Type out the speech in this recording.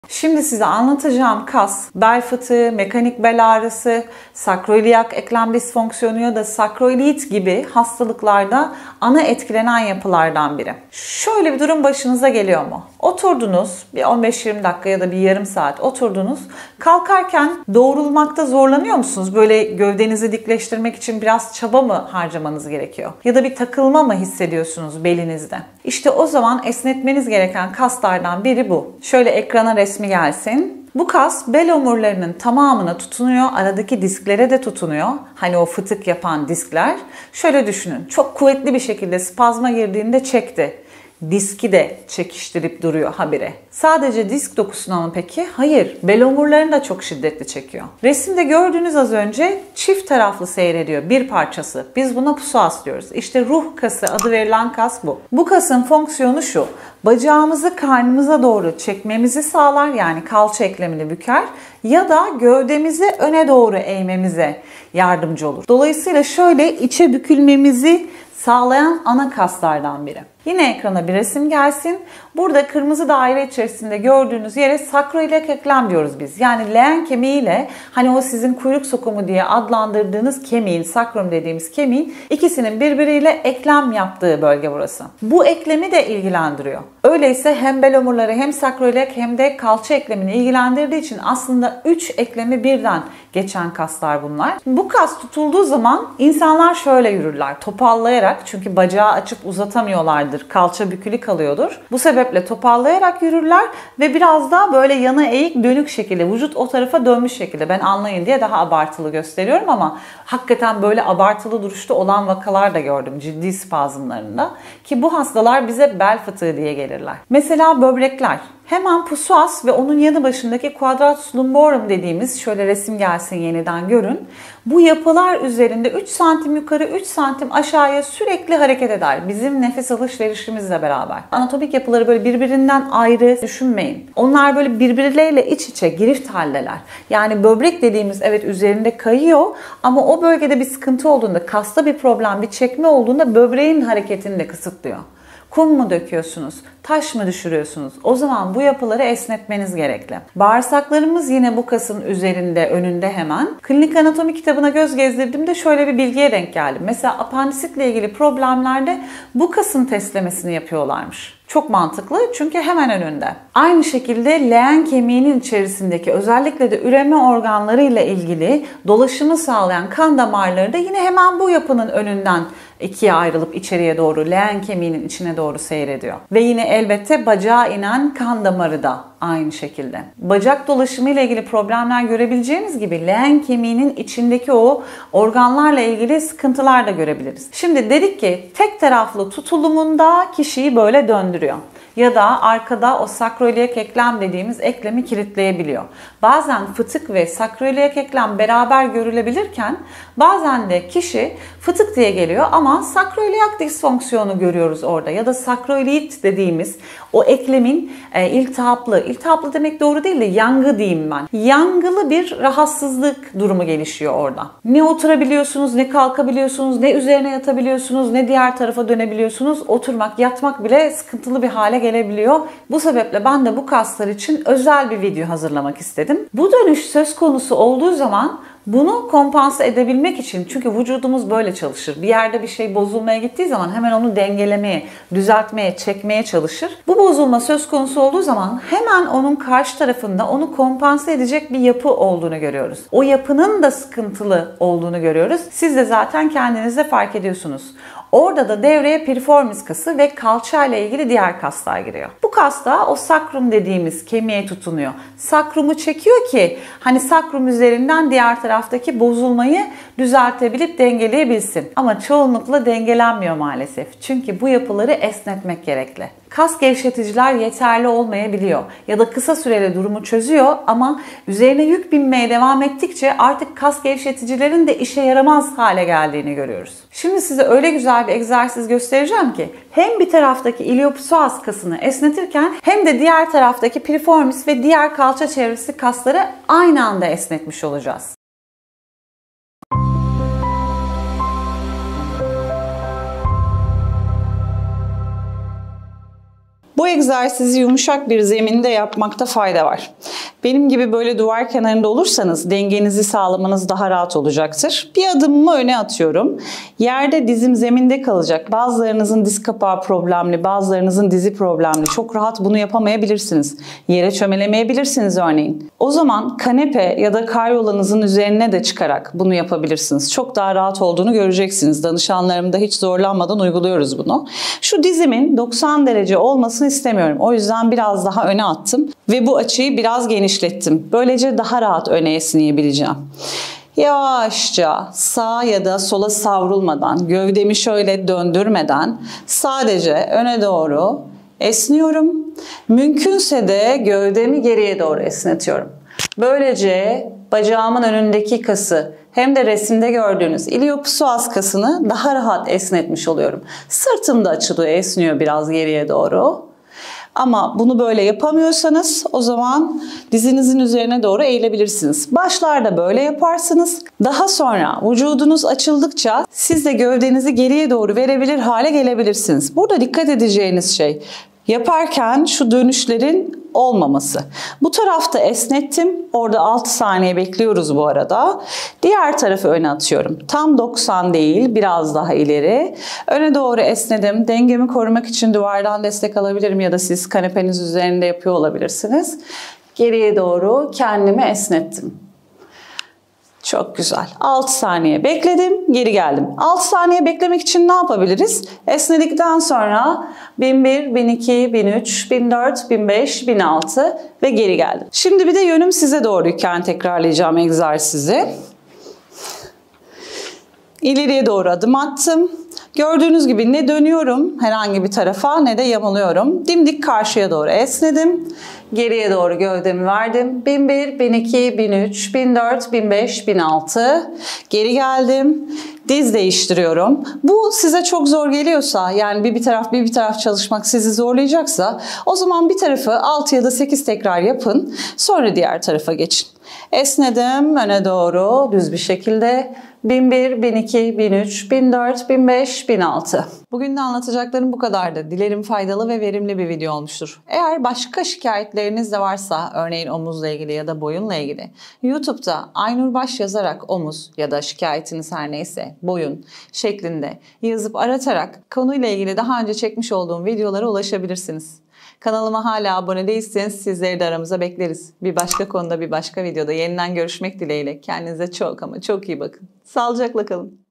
Şimdi size anlatacağım kas, bel fıtığı, mekanik bel ağrısı, sakroiliyak eklem disfonksiyonu ya da sakroilit gibi hastalıklarda ana etkilenen yapılardan biri. Şöyle bir durum başınıza geliyor mu? Oturdunuz, bir 15-20 dakika ya da bir yarım saat oturdunuz. Kalkarken doğrulmakta zorlanıyor musunuz? Böyle gövdenizi dikleştirmek için biraz çaba mı harcamanız gerekiyor? Ya da bir takılma mı hissediyorsunuz belinizde? İşte o zaman esnetmeniz gereken kaslardan biri bu. Şöyle ekrana resmi gelsin. Bu kas bel omurlarının tamamına tutunuyor. Aradaki disklere de tutunuyor. Hani o fıtık yapan diskler. Şöyle düşünün. Çok kuvvetli bir şekilde spazma girdiğinde çekti. Diski de çekiştirip duruyor habire. Sadece disk dokusuna mı peki? Hayır. Bel omurlarını da çok şiddetli çekiyor. Resimde gördüğünüz az önce çift taraflı seyrediyor bir parçası. Biz buna psoas diyoruz. İşte ruh kası adı verilen kas bu. Bu kasın fonksiyonu şu. Bacağımızı karnımıza doğru çekmemizi sağlar, yani kalça eklemini büker ya da gövdemizi öne doğru eğmemize yardımcı olur. Dolayısıyla şöyle içe bükülmemizi sağlayan ana kaslardan biri. Yine ekrana bir resim gelsin. Burada kırmızı daire içerisinde gördüğünüz yere sakroiliyak eklem diyoruz biz. Yani leğen kemiğiyle hani o sizin kuyruk sokumu diye adlandırdığınız kemiğin, sakrum dediğimiz kemiğin ikisinin birbiriyle eklem yaptığı bölge burası. Bu eklemi de ilgilendiriyor. Öyleyse hem bel omurları hem sakroiliyak hem de kalça eklemini ilgilendirdiği için aslında 3 eklemi birden geçen kaslar bunlar. Bu kas tutulduğu zaman insanlar şöyle yürürler, topallayarak, çünkü bacağı açıp uzatamıyorlardır. Kalça bükülü kalıyordur. Bu sebeple topallayarak yürürler ve biraz daha böyle yana eğik dönük şekilde, vücut o tarafa dönmüş şekilde, ben anlayın diye daha abartılı gösteriyorum ama hakikaten böyle abartılı duruşta olan vakalar da gördüm ciddi spazmlarında, ki bu hastalar bize bel fıtığı diye gelirler. Mesela böbrekler. Hemen psoas ve onun yanı başındaki quadratus lumborum dediğimiz, şöyle resim gelsin yeniden görün. Bu yapılar üzerinde 3 santim yukarı 3 santim aşağıya sürekli hareket eder. Bizim nefes alışverişimizle beraber. Anatomik yapıları böyle birbirinden ayrı düşünmeyin. Onlar böyle birbirleriyle iç içe, girift haldeler. Yani böbrek dediğimiz evet üzerinde kayıyor ama o bölgede bir sıkıntı olduğunda, kasta bir problem, bir çekme olduğunda böbreğin hareketini de kısıtlıyor. Kum mu döküyorsunuz? Taş mı düşürüyorsunuz? O zaman bu yapıları esnetmeniz gerekli. Bağırsaklarımız yine bu kasın üzerinde, önünde hemen. Klinik anatomi kitabına göz gezdirdiğimde şöyle bir bilgiye denk geldim. Mesela apandisitle ilgili problemlerde bu kasın testlemesini yapıyorlarmış. Çok mantıklı çünkü hemen önünde. Aynı şekilde leğen kemiğinin içerisindeki özellikle de üreme organlarıyla ilgili dolaşımı sağlayan kan damarları da yine hemen bu yapının önünden ikiye ayrılıp içeriye doğru, leğen kemiğinin içine doğru seyrediyor. Ve yine elbette bacağa inen kan damarı da aynı şekilde. Bacak dolaşımı ile ilgili problemler görebileceğimiz gibi leğen kemiğinin içindeki o organlarla ilgili sıkıntılar da görebiliriz. Şimdi dedik ki tek taraflı tutulumunda kişiyi böyle döndürüyor. Ya da arkada o sakroiliyak eklem dediğimiz eklemi kilitleyebiliyor. Bazen fıtık ve sakroiliyak eklem beraber görülebilirken bazen de kişi fıtık diye geliyor ama sakroiliyak disfonksiyonu görüyoruz orada. Ya da sakroilit dediğimiz o eklemin iltihaplı demek doğru değil de yangı diyeyim ben. Yangılı bir rahatsızlık durumu gelişiyor orada. Ne oturabiliyorsunuz, ne kalkabiliyorsunuz, ne üzerine yatabiliyorsunuz, ne diğer tarafa dönebiliyorsunuz. Oturmak, yatmak bile sıkıntılı bir hale gelebiliyor. Bu sebeple ben de bu kaslar için özel bir video hazırlamak istedim. Bu dönüş söz konusu olduğu zaman bunu kompanse edebilmek için, çünkü vücudumuz böyle çalışır. Bir yerde bir şey bozulmaya gittiği zaman hemen onu dengelemeye, düzeltmeye, çekmeye çalışır. Bu bozulma söz konusu olduğu zaman hemen onun karşı tarafında onu kompanse edecek bir yapı olduğunu görüyoruz. O yapının da sıkıntılı olduğunu görüyoruz. Siz de zaten kendinizde fark ediyorsunuz. Orada da devreye piriformis kası ve kalça ile ilgili diğer kaslar giriyor. Bu kas da o sakrum dediğimiz kemiğe tutunuyor. Sakrumu çekiyor ki hani sakrum üzerinden diğer taraftaki bozulmayı düzeltebilip dengeleyebilsin. Ama çoğunlukla dengelenmiyor maalesef. Çünkü bu yapıları esnetmek gerekli. Kas gevşeticiler yeterli olmayabiliyor ya da kısa süreli durumu çözüyor ama üzerine yük binmeye devam ettikçe artık kas gevşeticilerin de işe yaramaz hale geldiğini görüyoruz. Şimdi size öyle güzel bir egzersiz göstereceğim ki hem bir taraftaki iliopsoas kasını esnetirken hem de diğer taraftaki piriformis ve diğer kalça çevresi kasları aynı anda esnetmiş olacağız. Bu Bu egzersizi yumuşak bir zeminde yapmakta fayda var. Benim gibi böyle duvar kenarında olursanız dengenizi sağlamanız daha rahat olacaktır. Bir adımımı öne atıyorum. Yerde dizim zeminde kalacak. Bazılarınızın diz kapağı problemli, bazılarınızın dizi problemli. Çok rahat bunu yapamayabilirsiniz. Yere çömelemeyebilirsiniz örneğin. O zaman kanepe ya da karyolanızın üzerine de çıkarak bunu yapabilirsiniz. Çok daha rahat olduğunu göreceksiniz. Danışanlarımda hiç zorlanmadan uyguluyoruz bunu. Şu dizimin 90 derece olmasını istemiyorum. O yüzden biraz daha öne attım ve bu açıyı biraz genişlettim. Böylece daha rahat öne esneyebileceğim. Yavaşça sağa ya da sola savrulmadan, gövdemi şöyle döndürmeden sadece öne doğru esniyorum. Mümkünse de gövdemi geriye doğru esnetiyorum. Böylece bacağımın önündeki kası hem de resimde gördüğünüz iliopsoas kasını daha rahat esnetmiş oluyorum. Sırtım da açılıyor, esniyor biraz geriye doğru. Ama bunu böyle yapamıyorsanız o zaman dizinizin üzerine doğru eğilebilirsiniz. Başlarda böyle yaparsınız. Daha sonra vücudunuz açıldıkça siz de gövdenizi geriye doğru verebilir hale gelebilirsiniz. Burada dikkat edeceğiniz şey yaparken şu dönüşlerin olmaması. Bu tarafta esnettim. Orada 6 saniye bekliyoruz bu arada. Diğer tarafı öne atıyorum. Tam 90 değil, biraz daha ileri. Öne doğru esnedim. Dengemi korumak için duvardan destek alabilirim ya da siz kanepeniz üzerinde yapıyor olabilirsiniz. Geriye doğru kendimi esnettim. Çok güzel. 6 saniye bekledim, geri geldim. 6 saniye beklemek için ne yapabiliriz? Esnedikten sonra 1001, 1002, 1003, 1004, 1005, 1006 ve geri geldim. Şimdi bir de yönüm size doğruyken tekrarlayacağım egzersizi. İleriye doğru adım attım. Gördüğünüz gibi ne dönüyorum herhangi bir tarafa ne de yamalıyorum. Dimdik karşıya doğru esnedim. Geriye doğru gövdemi verdim. 1001, 1002, 1003, 1004, 1005, 1006. Geri geldim. Diz değiştiriyorum. Bu size çok zor geliyorsa yani bir taraf çalışmak sizi zorlayacaksa o zaman bir tarafı 6 ya da 8 tekrar yapın. Sonra diğer tarafa geçin. Esnedim öne doğru düz bir şekilde. 1001, 1002, 1003, 1004, 1005, 1006. Bugün de anlatacaklarım bu kadardı. Dilerim faydalı ve verimli bir video olmuştur. Eğer başka şikayetleriniz de varsa, örneğin omuzla ilgili ya da boyunla ilgili, YouTube'da Aynur Baş yazarak omuz ya da şikayetiniz her neyse boyun şeklinde yazıp aratarak konuyla ilgili daha önce çekmiş olduğum videolara ulaşabilirsiniz. Kanalıma hala abone değilseniz sizleri de aramıza bekleriz. Bir başka konuda bir başka videoda yeniden görüşmek dileğiyle. Kendinize çok ama çok iyi bakın. Sağlıcakla kalın.